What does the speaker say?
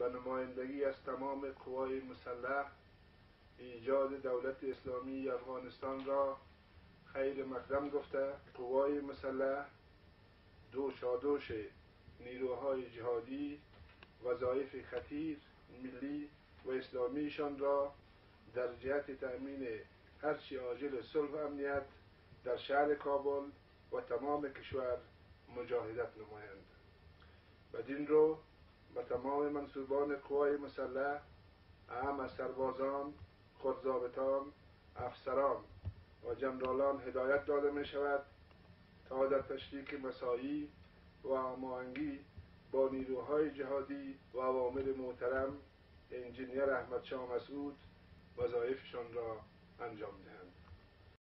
به نمایندگی از تمام قوای مسلح ایجاد دولت اسلامی افغانستان را خیر مقدم گفته، قوای مسلح دوشادوش نیروهای جهادی وظایف خطیر ملی و اسلامیشان را در جهت تأمین هرچی عاجل صلح و امنیت در شهر کابل و تمام کشور مجاهدت نمایند. بدین رو به تمام منصوبان قوای مسلح، اعم از سربازان، خودضابطان، افسران و جنرالان هدایت داده می شود تا در تشریک مساعی و هماهنگی با نیروهای جهادی و اوامر محترم انجینیر احمدشاه مسعود وظایفشان را انجام دهند.